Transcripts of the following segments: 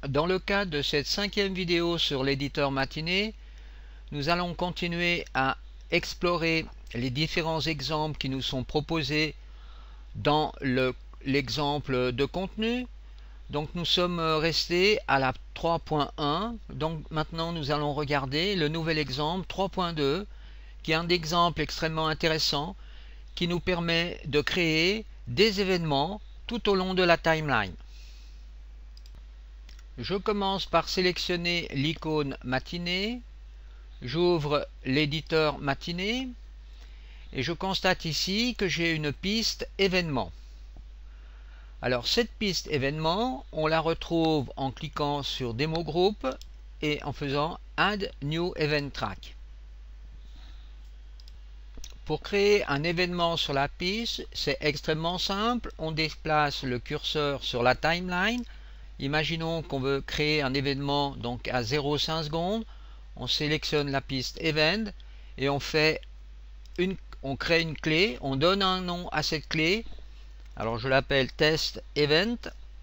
Dans le cadre de cette 5e vidéo sur l'éditeur Matinée, nous allons continuer à explorer les différents exemples qui nous sont proposés dans l'exemple de contenu. Donc nous sommes restés à la 3.1. Donc maintenant nous allons regarder le nouvel exemple 3.2 qui est un exemple extrêmement intéressant qui nous permet de créer des événements tout au long de la timeline. Je commence par sélectionner l'icône Matinée, j'ouvre l'éditeur Matinée et je constate ici que j'ai une piste événement. Alors cette piste événement, on la retrouve en cliquant sur Demo Group et en faisant Add New Event Track. Pour créer un événement sur la piste, c'est extrêmement simple. On déplace le curseur sur la timeline. Imaginons qu'on veut créer un événement donc à 0,5 secondes. On sélectionne la piste Event et on crée une clé. On donne un nom à cette clé. Alors je l'appelle Test Event.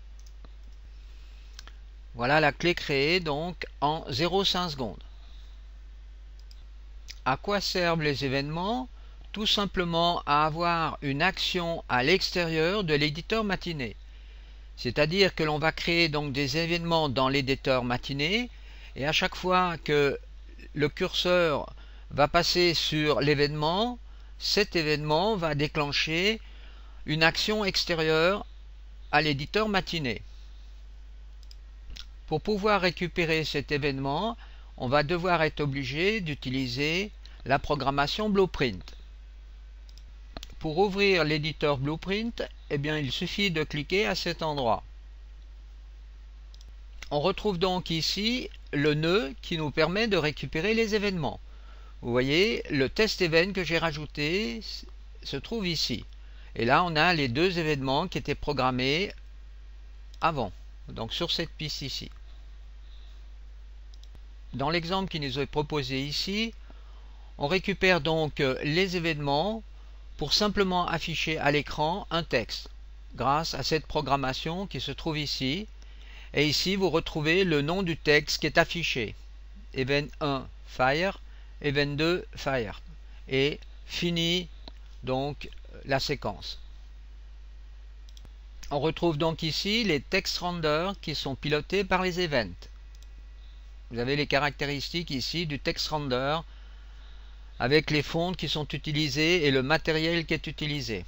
Voilà la clé créée donc en 0,5 secondes. À quoi servent les événements? Tout simplement à avoir une action à l'extérieur de l'éditeur Matinée. C'est-à-dire que l'on va créer donc des événements dans l'éditeur Matinée et à chaque fois que le curseur va passer sur l'événement, cet événement va déclencher une action extérieure à l'éditeur Matinée. Pour pouvoir récupérer cet événement, on va devoir être obligé d'utiliser la programmation Blueprint. Pour ouvrir l'éditeur Blueprint, eh bien, il suffit de cliquer à cet endroit. On retrouve donc ici le nœud qui nous permet de récupérer les événements. Vous voyez, le test event que j'ai rajouté se trouve ici. Et là, on a les deux événements qui étaient programmés avant, donc sur cette piste ici. Dans l'exemple qui nous est proposé ici, on récupère donc les événements pour simplement afficher à l'écran un texte grâce à cette programmation qui se trouve ici. Et ici, vous retrouvez le nom du texte qui est affiché. Event 1, Fire, Event 2, Fire. Et fini donc la séquence. On retrouve donc ici les text renders qui sont pilotés par les events. Vous avez les caractéristiques ici du text render avec les fonds qui sont utilisés et le matériel qui est utilisé.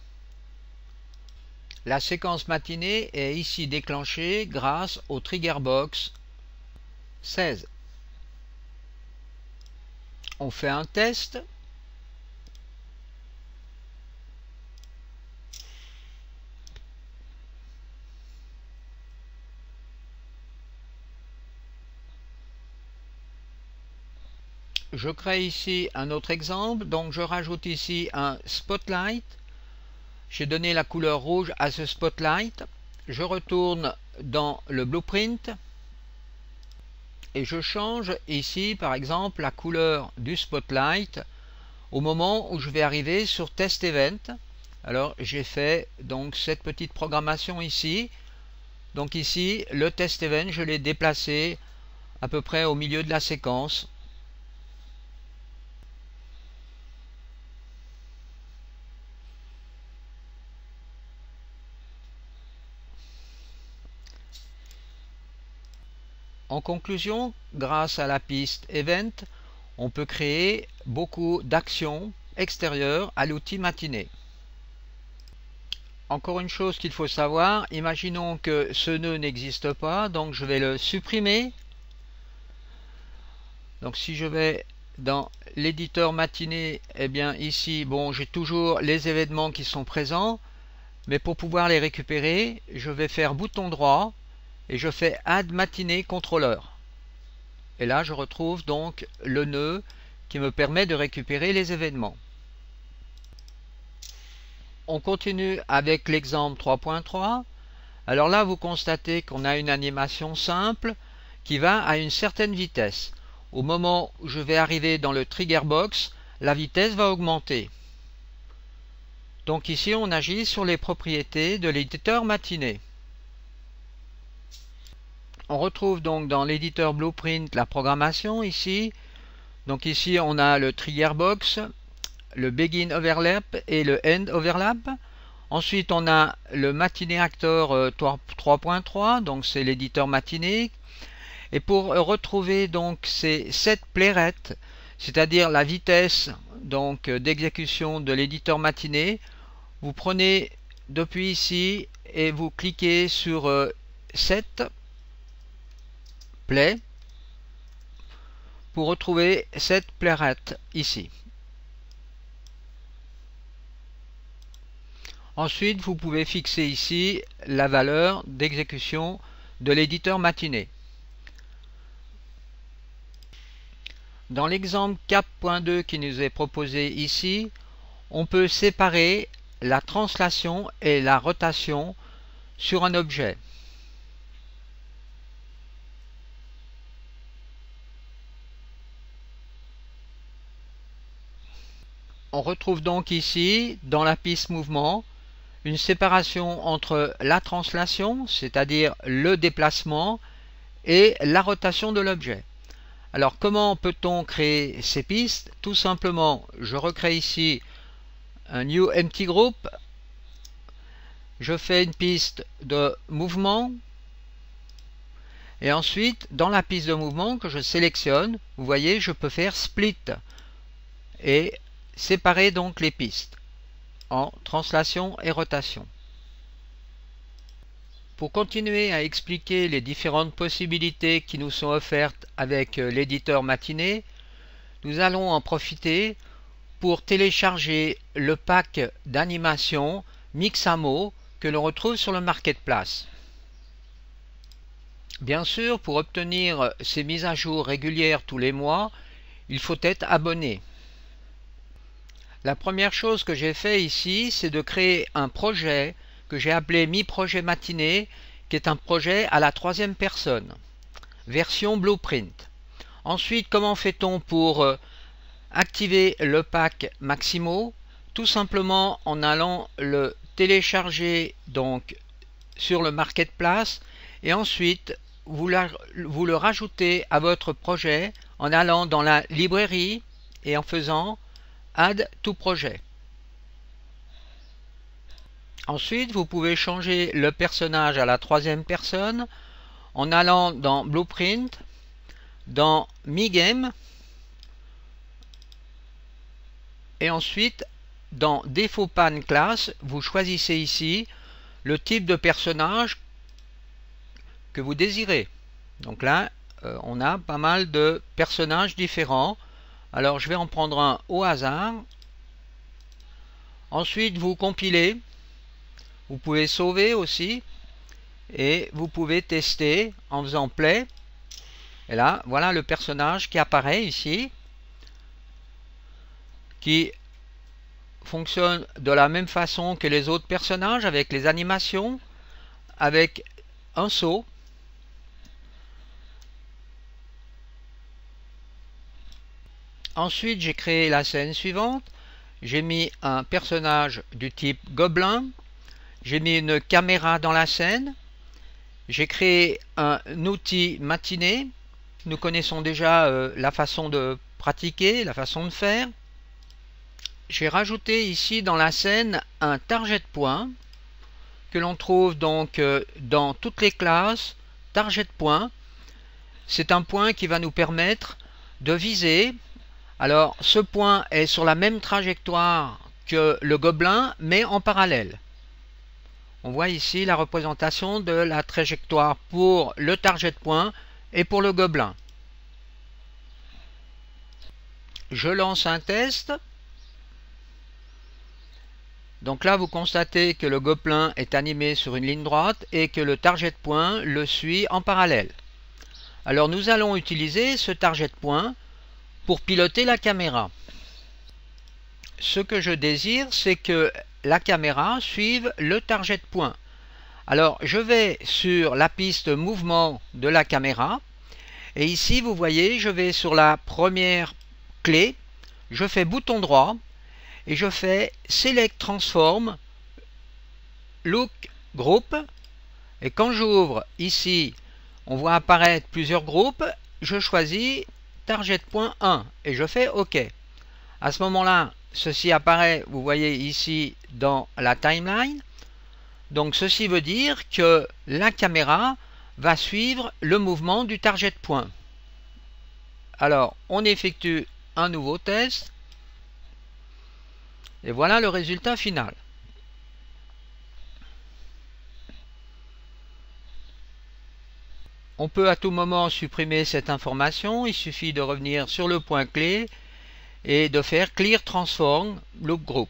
La séquence matinée est ici déclenchée grâce au Triggerbox 16. On fait un test. Je crée ici un autre exemple, donc je rajoute ici un spotlight. J'ai donné la couleur rouge à ce spotlight. Je retourne dans le blueprint et je change ici par exemple la couleur du spotlight au moment où je vais arriver sur test event. Alors j'ai fait donc cette petite programmation ici. Donc ici le test event, je l'ai déplacé à peu près au milieu de la séquence. En conclusion, grâce à la piste Event, on peut créer beaucoup d'actions extérieures à l'outil Matinée. Encore une chose qu'il faut savoir, imaginons que ce nœud n'existe pas, donc je vais le supprimer. Donc si je vais dans l'éditeur Matinée, eh bien ici, bon, j'ai toujours les événements qui sont présents, mais pour pouvoir les récupérer, je vais faire bouton droit et je fais Add Matinée Controller. Et là, je retrouve donc le nœud qui me permet de récupérer les événements. On continue avec l'exemple 3.3. Alors là, vous constatez qu'on a une animation simple qui va à une certaine vitesse. Au moment où je vais arriver dans le trigger box, la vitesse va augmenter. Donc ici, on agit sur les propriétés de l'éditeur Matinée. On retrouve donc dans l'éditeur Blueprint la programmation ici. Donc ici on a le trigger box, le begin overlap et le end overlap. Ensuite on a le matinee actor 3.3, donc c'est l'éditeur matinée. Et pour retrouver donc ces 7 playrettes, c'est-à-dire la vitesse donc d'exécution de l'éditeur matinée, vous prenez depuis ici et vous cliquez sur 7 play pour retrouver cette playret ici. Ensuite, vous pouvez fixer ici la valeur d'exécution de l'éditeur matinée. Dans l'exemple 4.2 qui nous est proposé ici, on peut séparer la translation et la rotation sur un objet. On retrouve donc ici, dans la piste mouvement, une séparation entre la translation, c'est-à-dire le déplacement, et la rotation de l'objet. Alors comment peut-on créer ces pistes? Tout simplement, je recrée ici un New Empty Group, je fais une piste de mouvement, et ensuite, dans la piste de mouvement que je sélectionne, vous voyez, je peux faire Split, et séparer donc les pistes en translation et rotation. Pour continuer à expliquer les différentes possibilités qui nous sont offertes avec l'éditeur matinée, nous allons en profiter pour télécharger le pack d'animation Mixamo que l'on retrouve sur le Marketplace. Bien sûr, pour obtenir ces mises à jour régulières tous les mois, il faut être abonné. La première chose que j'ai fait ici, c'est de créer un projet que j'ai appelé Mi Projet Matinée, qui est un projet à la 3e personne, version Blueprint. Ensuite, comment fait-on pour activer le pack Maximo? Tout simplement en allant le télécharger donc sur le Marketplace et ensuite vous le rajoutez à votre projet en allant dans la librairie et en faisant Add to Project. Ensuite, vous pouvez changer le personnage à la 3e personne en allant dans Blueprint, dans Mi-Game et ensuite dans Défaut Pan Class, vous choisissez ici le type de personnage que vous désirez. Donc là, on a pas mal de personnages différents. Alors je vais en prendre un au hasard. Ensuite vous compilez. Vous pouvez sauver aussi. Et vous pouvez tester en faisant play. Et là, voilà le personnage qui apparaît ici. Qui fonctionne de la même façon que les autres personnages avec les animations. Avec un saut. Ensuite, j'ai créé la scène suivante. J'ai mis un personnage du type gobelin. J'ai mis une caméra dans la scène. J'ai créé un outil matinée. Nous connaissons déjà la façon de pratiquer, la façon de faire. J'ai rajouté ici dans la scène un target point que l'on trouve donc dans toutes les classes. Target point, c'est un point qui va nous permettre de viser. Alors, ce point est sur la même trajectoire que le gobelin, mais en parallèle. On voit ici la représentation de la trajectoire pour le target point et pour le gobelin. Je lance un test. Donc là, vous constatez que le gobelin est animé sur une ligne droite et que le target point le suit en parallèle. Alors, nous allons utiliser ce target point pour piloter la caméra. Ce que je désire, c'est que la caméra suive le target point. Alors, je vais sur la piste mouvement de la caméra et ici, vous voyez, je vais sur la première clé, je fais bouton droit et je fais Select Transform Look Group et quand j'ouvre ici on voit apparaître plusieurs groupes. Je choisis target.1 et je fais OK. À ce moment-là, ceci apparaît, vous voyez ici dans la timeline. Donc ceci veut dire que la caméra va suivre le mouvement du target point. Alors on effectue un nouveau test et voilà le résultat final. On peut à tout moment supprimer cette information, il suffit de revenir sur le point clé et de faire Clear Transform Loop Group.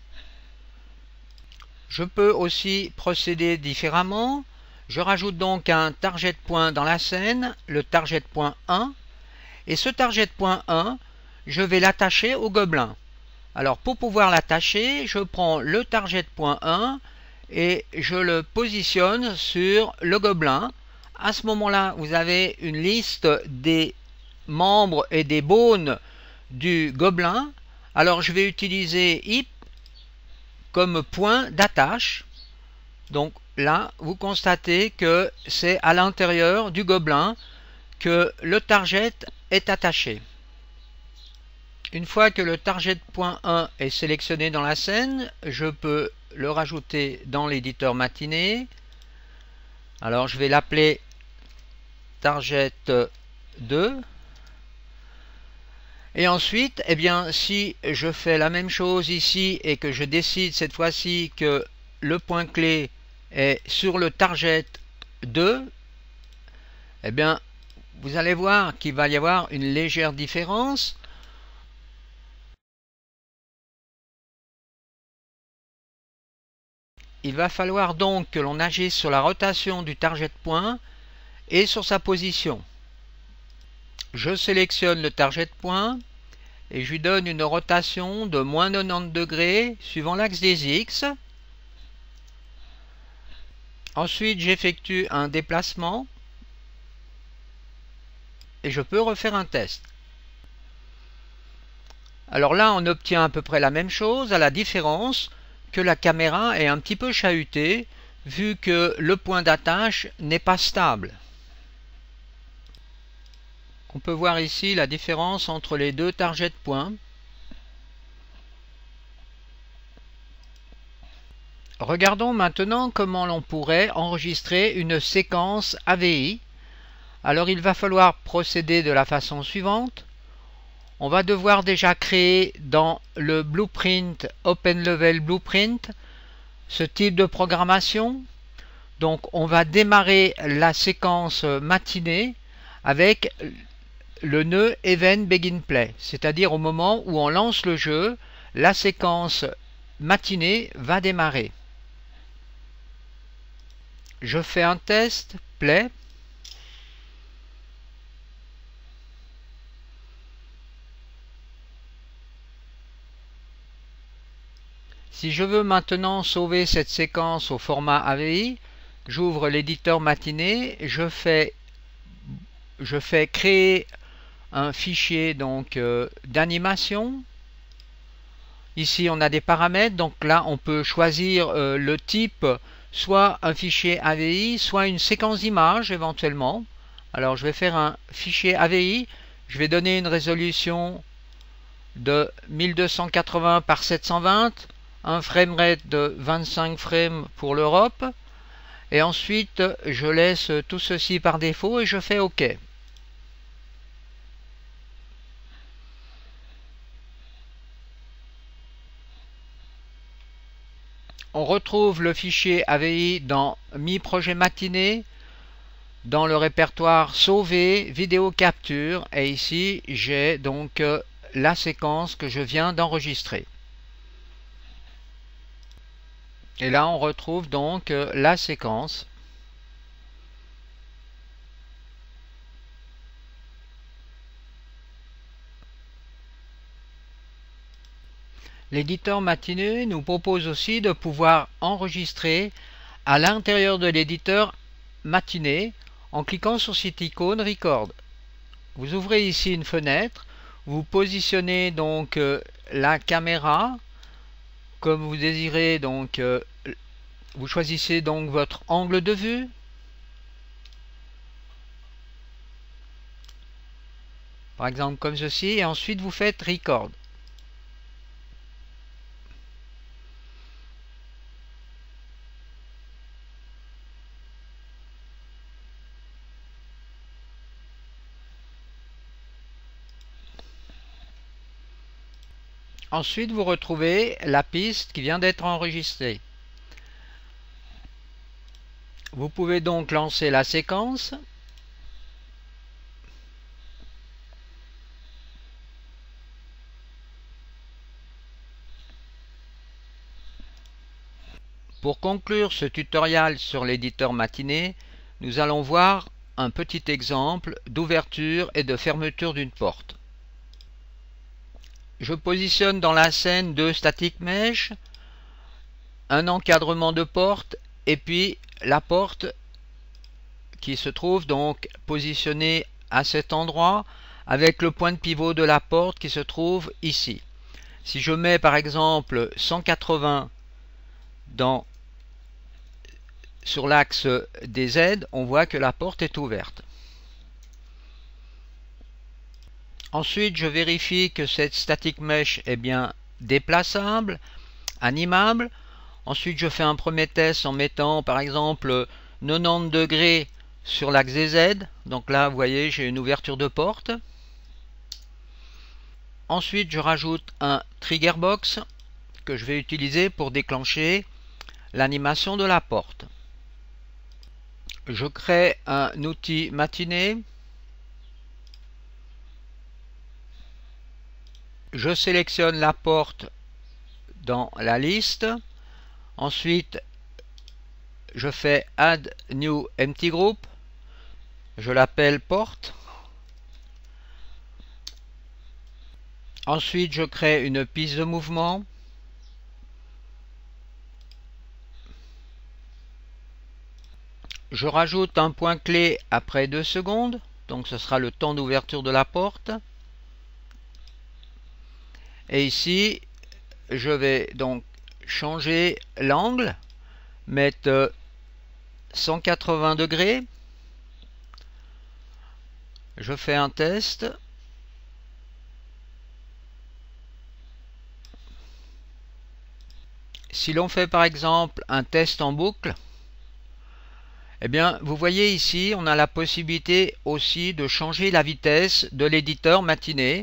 Je peux aussi procéder différemment. Je rajoute donc un target point dans la scène, le target point 1, et ce target point 1, je vais l'attacher au gobelin. Alors pour pouvoir l'attacher, je prends le target point 1 et je le positionne sur le gobelin. À ce moment-là, vous avez une liste des membres et des bones du gobelin. Alors je vais utiliser hip comme point d'attache. Donc là, vous constatez que c'est à l'intérieur du gobelin que le target est attaché. Une fois que le target point 1 est sélectionné dans la scène, je peux le rajouter dans l'éditeur matinée. Alors je vais l'appeler target 2. Et ensuite, eh bien, si je fais la même chose ici et que je décide cette fois-ci que le point clé est sur le target 2, eh bien, vous allez voir qu'il va y avoir une légère différence. Il va falloir donc que l'on agisse sur la rotation du target point et sur sa position. Je sélectionne le target point et je lui donne une rotation de moins 90 degrés suivant l'axe des X. Ensuite, j'effectue un déplacement et je peux refaire un test. Alors là, on obtient à peu près la même chose, à la différence que la caméra est un petit peu chahutée vu que le point d'attache n'est pas stable. On peut voir ici la différence entre les deux target points. Regardons maintenant comment l'on pourrait enregistrer une séquence AVI. Alors il va falloir procéder de la façon suivante. On va devoir déjà créer dans le Blueprint Open Level Blueprint ce type de programmation. Donc on va démarrer la séquence matinée avec le nœud Event Begin Play, c'est-à-dire au moment où on lance le jeu, la séquence matinée va démarrer. Je fais un test, play. Si je veux maintenant sauver cette séquence au format AVI, j'ouvre l'éditeur matinée, je fais créer un fichier donc d'animation. Ici on a des paramètres, donc là on peut choisir le type, soit un fichier AVI, soit une séquence d'images éventuellement. Alors je vais faire un fichier AVI, je vais donner une résolution de 1280 par 720, un framerate de 25 frames pour l'Europe, et ensuite je laisse tout ceci par défaut et je fais OK. On retrouve le fichier AVI dans Mi Projet Matinée, dans le répertoire Sauver, Vidéo Capture, et ici j'ai donc la séquence que je viens d'enregistrer. Et là on retrouve donc la séquence. L'éditeur matinée nous propose aussi de pouvoir enregistrer à l'intérieur de l'éditeur matinée en cliquant sur cette icône Record. Vous ouvrez ici une fenêtre, vous positionnez donc la caméra comme vous désirez, donc vous choisissez donc votre angle de vue. par exemple comme ceci, et ensuite vous faites Record. Ensuite, vous retrouvez la piste qui vient d'être enregistrée. Vous pouvez donc lancer la séquence. Pour conclure ce tutoriel sur l'éditeur Matinee, nous allons voir un petit exemple d'ouverture et de fermeture d'une porte. Je positionne dans la scène deux static mesh, un encadrement de porte et puis la porte qui se trouve donc positionnée à cet endroit avec le point de pivot de la porte qui se trouve ici. Si je mets par exemple 180 sur l'axe des Z, on voit que la porte est ouverte. Ensuite, je vérifie que cette static mesh est bien déplaçable, animable. Ensuite, je fais un premier test en mettant par exemple 90 degrés sur l'axe des Z. Donc là, vous voyez, j'ai une ouverture de porte. Ensuite, je rajoute un trigger box que je vais utiliser pour déclencher l'animation de la porte. Je crée un outil Matinee. Je sélectionne la porte dans la liste. Ensuite, je fais Add New Empty Group. Je l'appelle porte. Ensuite, je crée une piste de mouvement. Je rajoute un point clé après 2 secondes. Donc ce sera le temps d'ouverture de la porte. Et ici, je vais donc changer l'angle, mettre 180 degrés. Je fais un test. Si l'on fait par exemple un test en boucle, eh bien vous voyez ici on a la possibilité aussi de changer la vitesse de l'éditeur Matinee.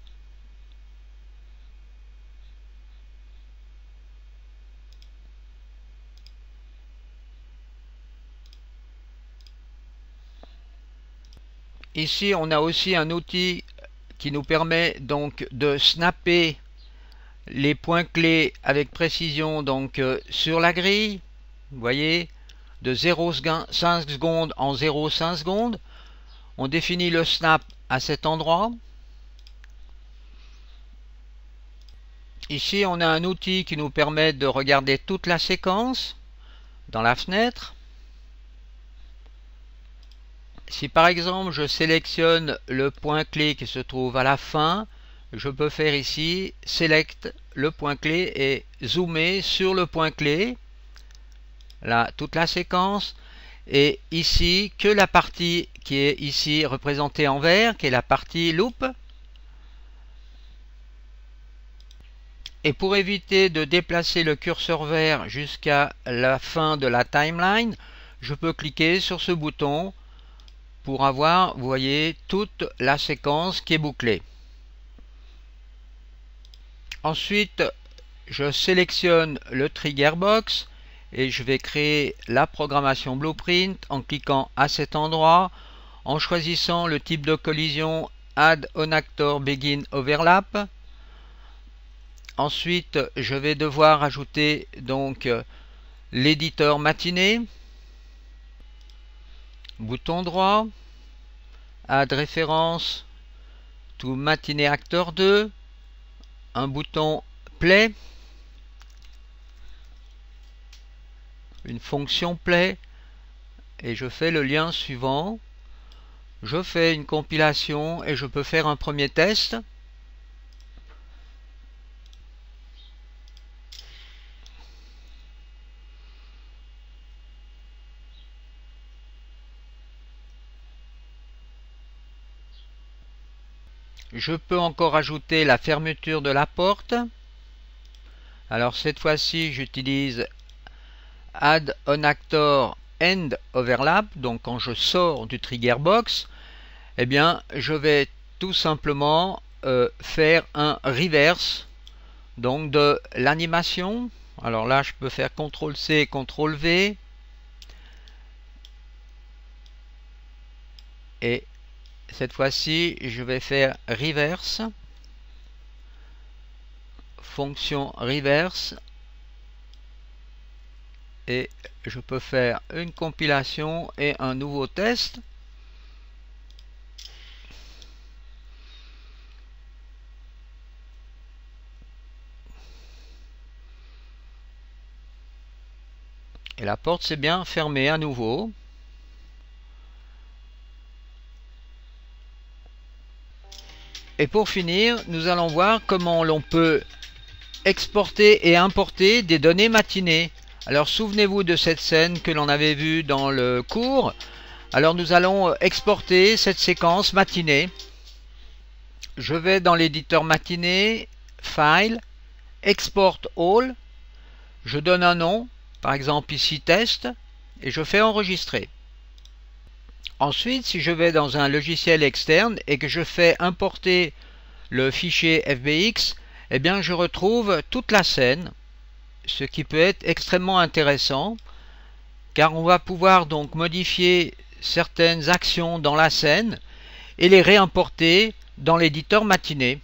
Ici on a aussi un outil qui nous permet donc de snapper les points clés avec précision donc sur la grille. Vous voyez, de 0,5 secondes en 0,5 secondes. On définit le snap à cet endroit. Ici, on a un outil qui nous permet de regarder toute la séquence dans la fenêtre. Si par exemple je sélectionne le point clé qui se trouve à la fin, je peux faire ici Select le point clé et zoomer sur le point clé. Là, toute la séquence. Et ici, que la partie qui est ici représentée en vert, qui est la partie loop. Et pour éviter de déplacer le curseur vert jusqu'à la fin de la timeline, je peux cliquer sur ce bouton pour avoir, vous voyez, toute la séquence qui est bouclée. Ensuite, je sélectionne le trigger box et je vais créer la programmation blueprint en cliquant à cet endroit, en choisissant le type de collision Add on Actor Begin Overlap. Ensuite, je vais devoir ajouter donc l'éditeur Matinee. Bouton droit, Add référence to Matinee Actor 2, un bouton Play, une fonction Play, et je fais le lien suivant. Je fais une compilation et je peux faire un premier test. Je peux encore ajouter la fermeture de la porte. Alors cette fois-ci, j'utilise Add on Actor End Overlap. Donc quand je sors du trigger box, eh bien je vais tout simplement faire un reverse donc de l'animation. Alors là, je peux faire CTRL-C, CTRL-V. Et cette fois-ci, je vais faire reverse. Fonction reverse. Et je peux faire une compilation et un nouveau test. Et la porte s'est bien fermée à nouveau. Et pour finir, nous allons voir comment l'on peut exporter et importer des données matinées. Alors souvenez-vous de cette scène que l'on avait vue dans le cours. Alors nous allons exporter cette séquence matinée. Je vais dans l'éditeur Matinée, File, Export All. Je donne un nom, par exemple ici Test, et je fais enregistrer. Ensuite, si je vais dans un logiciel externe et que je fais importer le fichier FBX, eh bien je retrouve toute la scène, ce qui peut être extrêmement intéressant, car on va pouvoir donc modifier certaines actions dans la scène et les réimporter dans l'éditeur Matinée.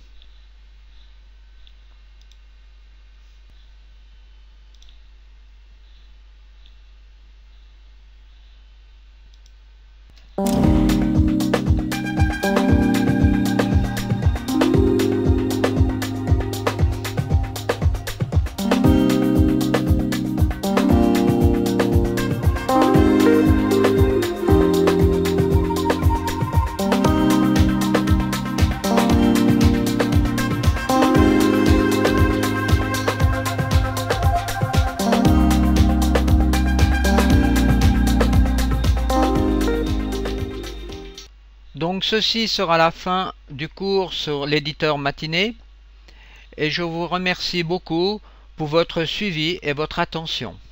Donc ceci sera la fin du cours sur l'éditeur Matinée et je vous remercie beaucoup pour votre suivi et votre attention.